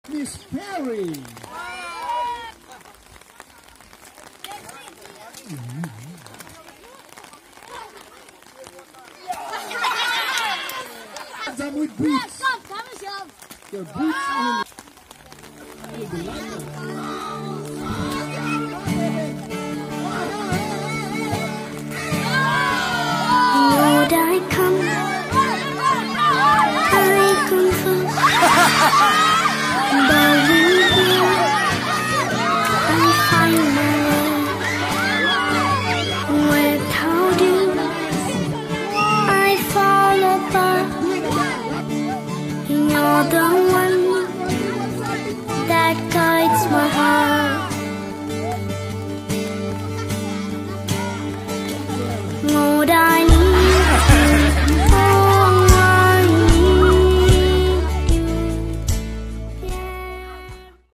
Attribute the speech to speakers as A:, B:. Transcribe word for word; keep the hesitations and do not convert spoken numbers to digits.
A: Miss Perry. I'm with boots. Your boots on. You'll be like
B: Lord, I come, I confess, bowing here, I find my way. Without you, I fall apart. You're the one that God